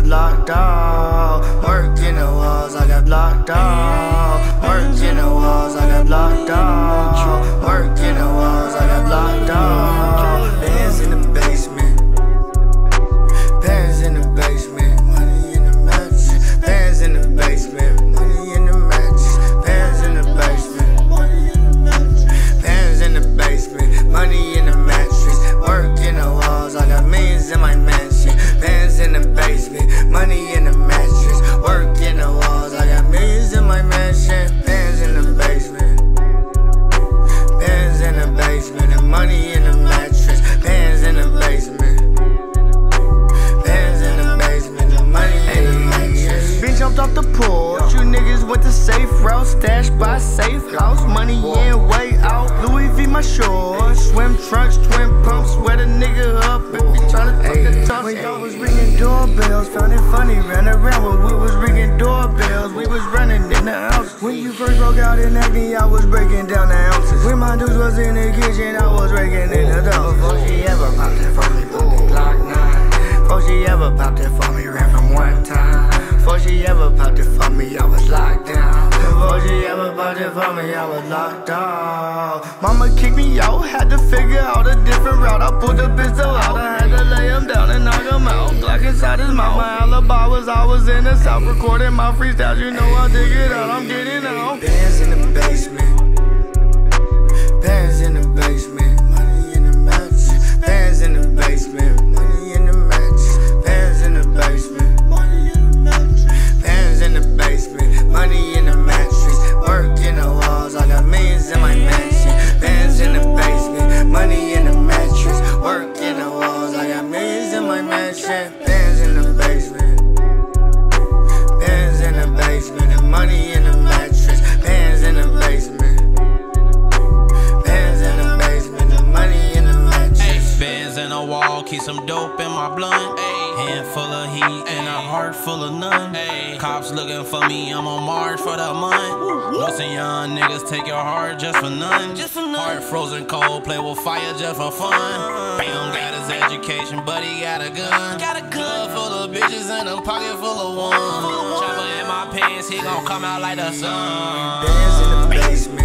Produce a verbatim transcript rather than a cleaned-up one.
blocked out. Work in the walls, I got blocked out. Work in the walls, I got blocked out. Work in the walls, I got blocked out. Bands in the basement. Bands in the basement. Money in the mattress. Bands in the basement. Money in the mattress. Bands in the basement. Money in the mattress. Bands in the basement. Money in the mattress. Work in the walls, I got millions in my mansion. Bands in the basement. Money in the mattress. Work in the walls, I got millions in my mansion. Bands in the basement. Bands in the basement. And money in the mattress. Bands in the basement. Bands in the basement. And money in the mattress. Bitch jumped off the porch. You niggas went the safe route. Stashed by safe house. Money in, way out. Louis V my shorts. Swim trunks, twin pumps. Sweat a nigga up if he tryna talk the talk. When y'all was ringing doorbells, found it funny. Ran around when we was ringing doorbells. We was running in the house. When you first broke out in acne, I was breaking down the ounces. When my dudes was in the kitchen, I was raking in the dough. Before she ever popped it for me, put the Glock nine. Before she ever popped it for me, ran from one time. Before she ever popped it for me, I was locked down. Before she ever popped it for me, I was locked out. Mama kicked me out, had to figure out a different route. I pulled the pistol out, I had to lay him down and knock him out. Glock inside his mouth, my alibi was I was in the south recording my freestyles. You know I dig it out, I'm getting out. Bands in the basement. Bands in the basement. Money in the mattress. Bands in the basement. Money in the mattress. Bands in the basement. Money in the mattress. Bands in the basement. Money in the mattress. Work in the walls, I got millions in my mansion. Bands in the basement. Money in the mattress. Work in the walls, I got millions in my mansion. Bands in the basement. Bands in the basement. And money in the mattress. Bands in the basement. Bands in the basement. And money in the mattress. Bands in the wall, keep some dope in my blunt. Hand full of heat and a heart full of none. Cops looking for me, I'm on Mars for the month. Know some young niggas take your heart just for none. Heart frozen cold, play with fire just for fun. Bam, got his education, but he got a gun. Got a gun full of bitches and a pocket full of one. Chopper in my pants, he gon' come out like the sun. Bands in the basement.